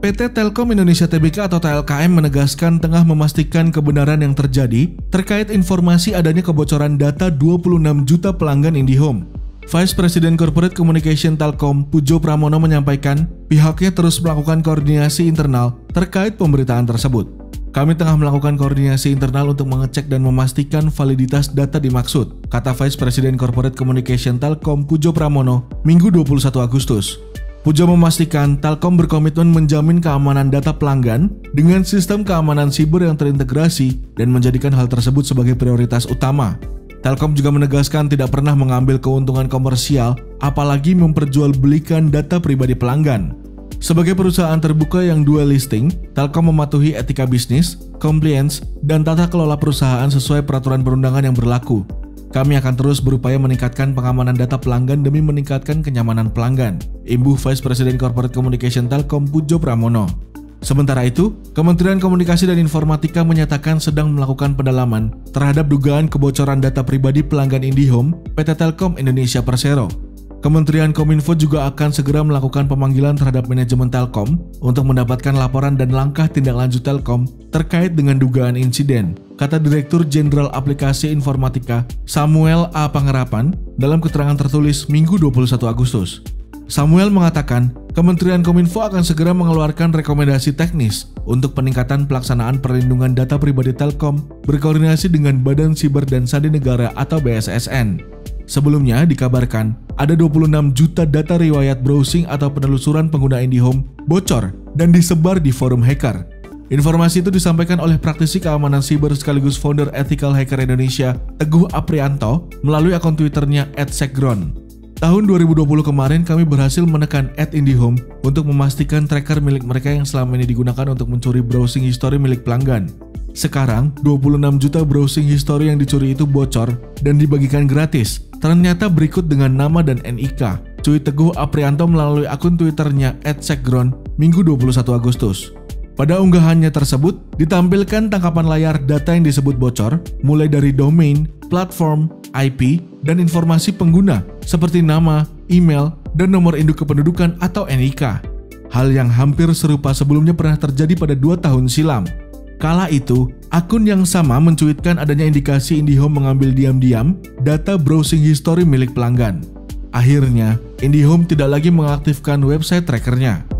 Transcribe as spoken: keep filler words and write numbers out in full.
P T Telkom Indonesia Tbk atau T L K M menegaskan tengah memastikan kebenaran yang terjadi terkait informasi adanya kebocoran data dua puluh enam juta pelanggan IndiHome. Vice President Corporate Communication Telkom, Pujo Pramono menyampaikan pihaknya terus melakukan koordinasi internal terkait pemberitaan tersebut. Kami tengah melakukan koordinasi internal untuk mengecek dan memastikan validitas data dimaksud, kata Vice President Corporate Communication Telkom, Pujo Pramono, Minggu dua puluh satu Agustus. Pujo memastikan Telkom berkomitmen menjamin keamanan data pelanggan dengan sistem keamanan siber yang terintegrasi dan menjadikan hal tersebut sebagai prioritas utama. Telkom juga menegaskan tidak pernah mengambil keuntungan komersial, apalagi memperjualbelikan data pribadi pelanggan. Sebagai perusahaan terbuka yang dual listing, Telkom mematuhi etika bisnis, compliance, dan tata kelola perusahaan sesuai peraturan perundangan yang berlaku. Kami akan terus berupaya meningkatkan pengamanan data pelanggan demi meningkatkan kenyamanan pelanggan, imbuh Vice President Corporate Communication Telkom Pujo Pramono. Sementara itu, Kementerian Komunikasi dan Informatika menyatakan sedang melakukan pendalaman terhadap dugaan kebocoran data pribadi pelanggan IndiHome P T Telkom Indonesia Persero. Kementerian Kominfo juga akan segera melakukan pemanggilan terhadap manajemen Telkom untuk mendapatkan laporan dan langkah tindak lanjut Telkom terkait dengan dugaan insiden, kata Direktur Jenderal Aplikasi Informatika Samuel A. Pangerapan dalam keterangan tertulis Minggu dua puluh satu Agustus. Samuel mengatakan, Kementerian Kominfo akan segera mengeluarkan rekomendasi teknis untuk peningkatan pelaksanaan perlindungan data pribadi Telkom berkoordinasi dengan Badan Siber dan Sandi Negara atau B S S N. Sebelumnya dikabarkan ada dua puluh enam juta data riwayat browsing atau penelusuran pengguna IndiHome bocor dan disebar di forum hacker. Informasi itu disampaikan oleh praktisi keamanan siber sekaligus founder Ethical Hacker Indonesia, Teguh Aprianto, melalui akun Twitternya et sekgron. Tahun dua ribu dua puluh kemarin kami berhasil menekan at IndiHome untuk memastikan tracker milik mereka yang selama ini digunakan untuk mencuri browsing history milik pelanggan. Sekarang, dua puluh enam juta browsing history yang dicuri itu bocor dan dibagikan gratis. Ternyata berikut dengan nama dan N I K, cuit Teguh Aprianto melalui akun Twitternya et sekgron Minggu dua puluh satu Agustus. Pada unggahannya tersebut, ditampilkan tangkapan layar data yang disebut bocor, mulai dari domain, platform, I P, dan informasi pengguna seperti nama, email, dan nomor induk kependudukan atau N I K. Hal yang hampir serupa sebelumnya pernah terjadi pada dua tahun silam. Kala itu, akun yang sama mencuitkan adanya indikasi IndiHome mengambil diam-diam data browsing history milik pelanggan. Akhirnya, IndiHome tidak lagi mengaktifkan website trackernya.